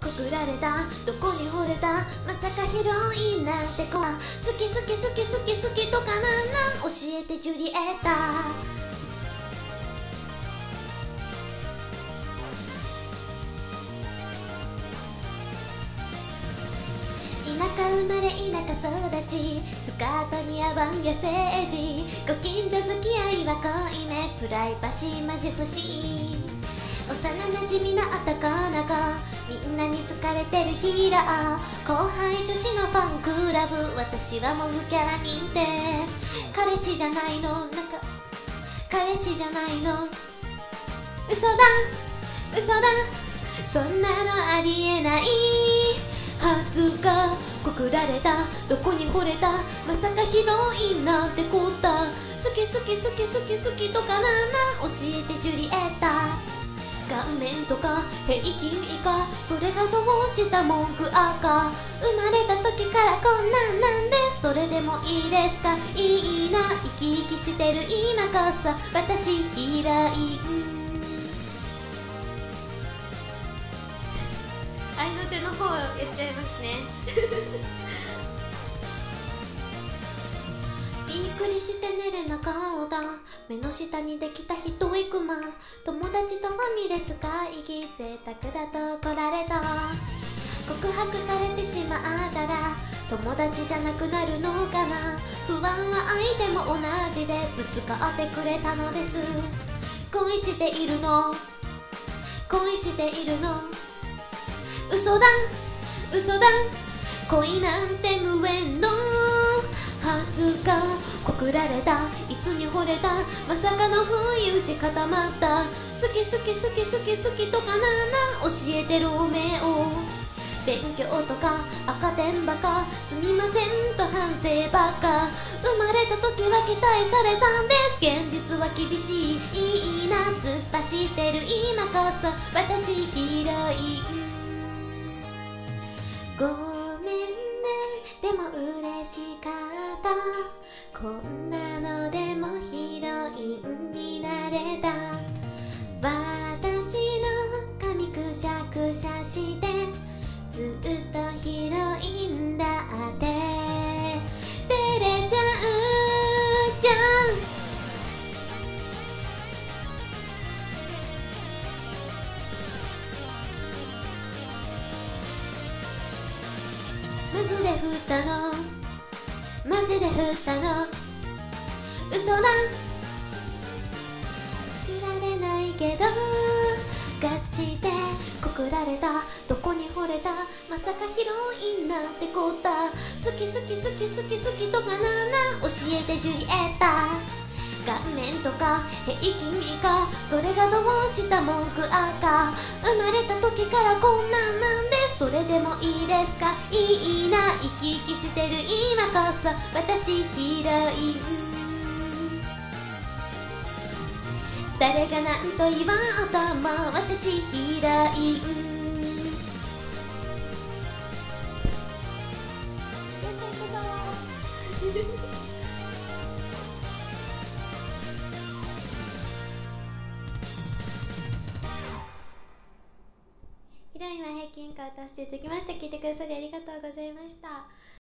告られたどこに惚れたまさかヒロインなんて子好き好き好き好き好きとかなんなん教えてジュリエッタ田舎生まれ田舎育ちスカートに合わん野生児ご近所付き合いは濃いめプライバシーマジ不思議幼なじみの男の子みんなに好かれてるヒーロー後輩女子のファンクラブ私はモブキャラ認定彼氏じゃないの彼氏じゃないの嘘だ嘘だそんなのありえない初が告られたどこに惚れたまさかヒロインなんてこった好き好き好き好き好きとかなんなん教えてジュリエッタ顔面とか平均以下それがどうした文句赤生まれた時からこんなんなんですそれでもいいですかいいな生き生きしてる今こそ私ヒロイン愛の手の方やっちゃいますねびっくりして寝れなかった目の下にできた一いクマ友達とファミレス会議贅沢だと怒られた告白されてしまったら友達じゃなくなるのかな不安は相手も同じでぶつかってくれたのです恋しているの恋しているの嘘だ嘘だ恋なんて無縁の初が告られたいつに惚れたまさかの不意打ち固まった好き好き好き好き好きとかなんなん教えてロメオ勉強とか赤点ばかすみませんと反省ばっか生まれた時は期待されたんです現実は厳しいいいな突っ走ってる今こそ私ヒロインごめんねでも嬉しかったこんなのでもヒロインになれた私の髪くしゃくしゃしてずっとヒロインだって照れちゃうじゃんマジで振ったのマジで振ったの嘘だ知られないけどガチで告られたどこに惚れたまさかヒロインなんてこった好き好き好き好き好きとかなんなん教えてジュリエッタ顔面とか平均以下それがどうした文句赤生まれた時からこんなんなんですそれでもいいですかいいな生き生きしてる今こそ私ヒロイン誰が何と言わんとも私ヒロインヒロインは平均以下を出していただきました聞いてくださりありがとうございました